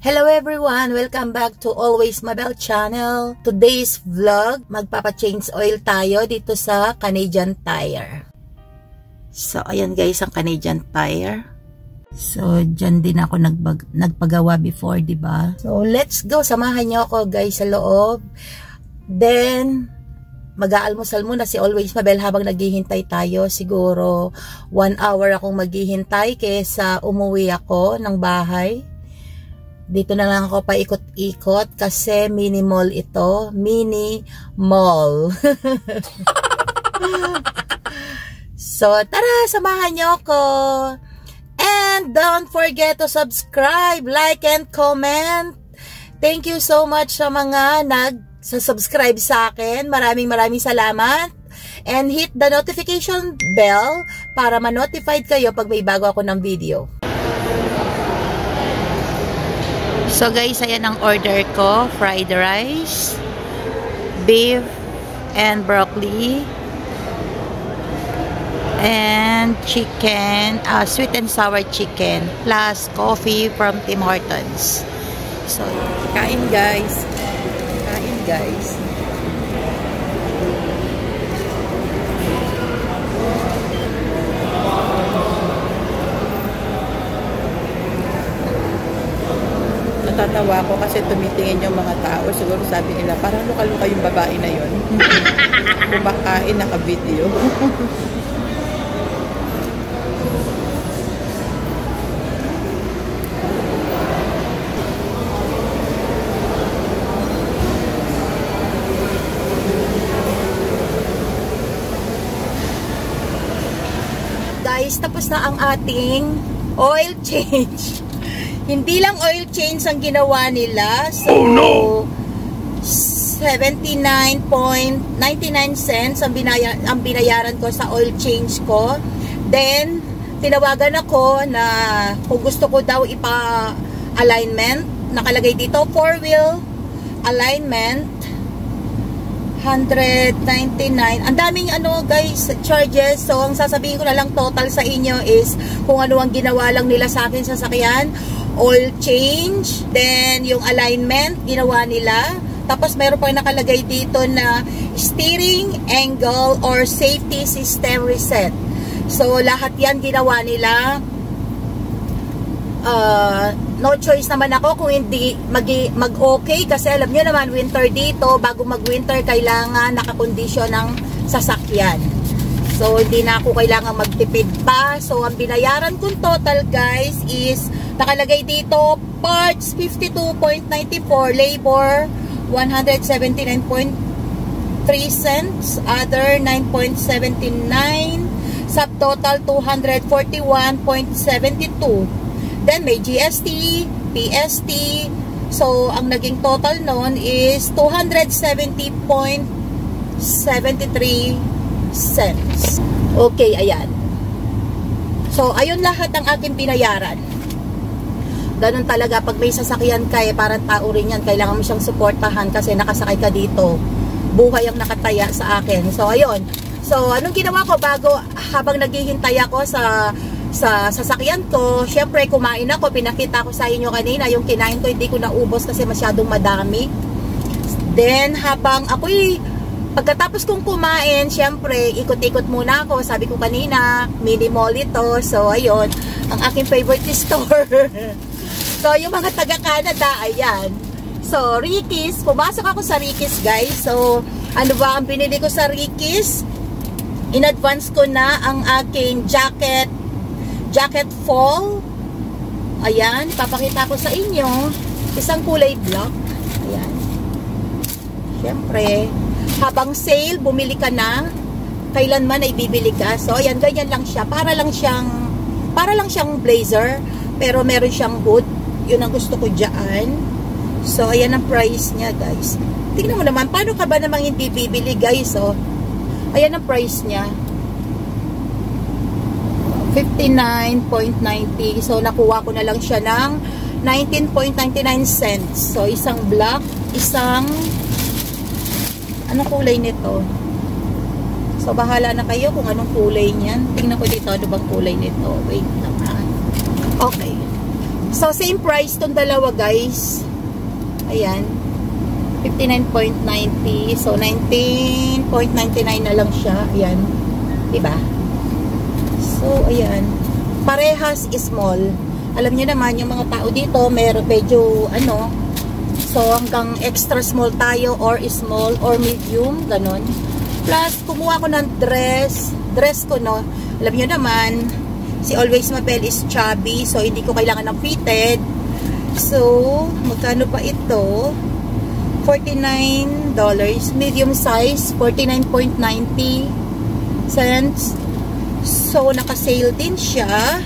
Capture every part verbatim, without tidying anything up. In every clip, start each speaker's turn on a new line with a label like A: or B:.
A: Hello everyone! Welcome back to Always Mabel Channel. Today's vlog, magpapa-change oil tayo dito sa Canadian Tire. So, ayan guys ang Canadian Tire. So, dyan din ako nagbag nagpagawa before, diba? So, let's go. Samahan niyo ako guys sa loob. Then, mag-aalmusal muna si Always Mabel habang naghihintay tayo. Siguro, one hour akong maghihintay kaysa umuwi ako ng bahay. Dito na lang ako paikot-ikot kasi mini mall ito. Mini mall. So, tara, samahan niyo ako. And don't forget to subscribe, like, and comment. Thank you so much sa mga nag-subscribe sa akin. Maraming maraming salamat. And hit the notification bell para ma-notified kayo pag may bago ako ng video. So guys, ayan ang order ko. Fried rice, beef, and broccoli, and chicken, uh, sweet and sour chicken, plus coffee from Tim Hortons. So, kain guys. Kain guys. Natatawa ko kasi tumitingin yung mga tao. Siguro sabi nila, parang luka-luka yung babae na yun. Kumakain, naka-video. Guys, tapos na ang ating oil change. Hindi lang oil change ang ginawa nila. So, oh no! seventy-nine point nine-nine cents ang, binaya ang binayaran ko sa oil change ko. Then, tinawagan ako na kung gusto ko daw ipa-alignment. Nakalagay dito, four-wheel alignment. one ninety-nine. Ang daming ano guys, charges. So, ang sasabihin ko na lang total sa inyo is kung ano ang ginawa lang nila sa akin sa sakyan. Oil change, then yung alignment ginawa nila, tapos meron pa nakalagay dito na steering angle or safety system reset. So lahat yan ginawa nila. uh, no choice naman ako kung hindi mag okay kasi alam nyo naman winter dito, bago mag winter kailangan nakakondisyon ng sasakyan. So hindi na ako kailangan magtipid pa. So ang binayaran kong total guys is nakalagay dito, parts fifty-two point nine four, labor one seventy-nine point three cents, other nine point seven nine, subtotal two forty-one point seven two. Then may G S T, P S T. So ang naging total nun is two seventy point seven three cents. Okay, ayan. So ayun lahat ang aking binayaran. Ganun talaga pag may sasakyan ka, eh, parang tao rin yan. Kailangan mo siyang suportahan kasi nakasakay ka dito. Buhay ang nakataya sa akin. So, ayun. So, anong ginawa ko bago, habang naghihintay ako sa, sa sasakyan ko, syempre kumain ako. Pinakita ko sa inyo kanina, yung kinain ko hindi ko naubos kasi masyadong madami. Then, habang ako'y, pagkatapos kong kumain, syempre, ikot-ikot muna ako. Sabi ko kanina, mini mall ito. So, ayun, ang aking favorite store. So, yung mga taga-Canada, ayan. So, Ricky's. Pumasok ako sa Ricky's, guys. So, ano ba ang binili ko sa Ricky's? In advance ko na ang aking jacket, jacket fall. Ayan, papakita ko sa inyo. Isang kulay black. Ayan. Siyempre, habang sale, bumili ka na. Kailanman ay bibili ka. So, ayan, ganyan lang siya. Para lang siyang, para lang siyang blazer. Pero meron siyang hood. Yun ang gusto ko dyan. So, ayan ang price niya, guys. Tingnan mo naman, paano ka ba namang hindi bibili, guys, oh? Ayan ang price niya. fifty-nine point nine zero. So, nakuha ko na lang siya ng nineteen point nine nine cents. So, isang black, isang anong kulay nito? So, bahala na kayo kung anong kulay niyan. Tingnan ko dito, ano bang kulay nito? Wait naman. Okay. So, So, same price tong dalawa, guys. Ayan. fifty-nine point ninety. So, nineteen point ninety-nine na lang siya. Ayan. Diba? So, ayan. Parehas small. Alam niyo naman, yung mga tao dito, meron medyo, ano, so, hanggang extra small tayo, or small, or medium, ganon. Plus, kumuha ko ng dress. Dress ko, no. Alam niyo naman, si Always Mabel is chubby, so hindi ko kailangan ng fitted. So, magkano pa ito? forty-nine dollars. Medium size, forty-nine point ninety cents. So, naka-sale din siya.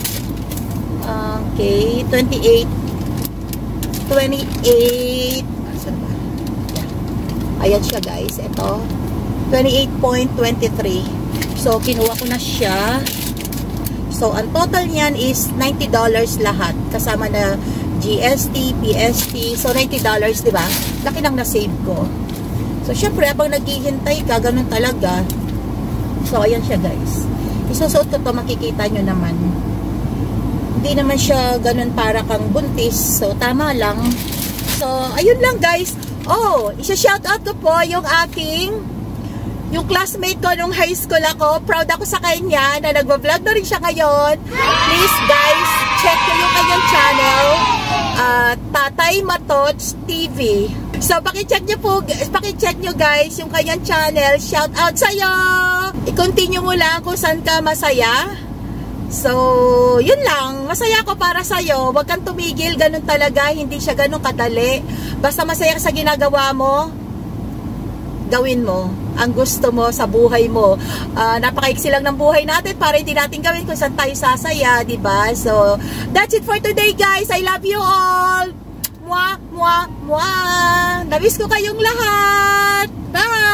A: Okay, twenty-eight. twenty-eight. Asan ba? Yeah. Ayan siya, guys. Ito. twenty-eight point two three. So, kinuha ko na siya. So, ang total niyan is ninety dollars lahat. Kasama na G S T, P S T. So, ninety dollars, di ba? Laki nang na-save ko. So, syempre, habang naghihintay ka, ganun talaga. So, ayan siya, guys. Isusuot ko to, makikita nyo naman. Hindi naman siya ganun para kang buntis. So, tama lang. So, ayun lang, guys. Oh, isa-shoutout ko po yung aking yung classmate ko nung high school ako. Proud ako sa kanya na nagbablog na rin siya ngayon. Please, guys, check ko yung kanyang channel. Uh, Tatay Matots T V. So, pakicheck nyo po, pakicheck nyo, guys, yung kanyang channel. Shoutout sa'yo! I-continue mo lang kung saan ka masaya. So, yun lang. Masaya ako para sa'yo. Huwag kang tumigil. Ganun talaga. Hindi siya ganun kadali. Basta masaya ka sa ginagawa mo, gawin mo ang gusto mo sa buhay mo. Uh, napakaiksi lang ng buhay natin para hindi natin gawin kung saan tayo sasaya, diba? So, that's it for today, guys. I love you all. Mwah, mwah, mwah. Namiss ko kayong lahat. Bye!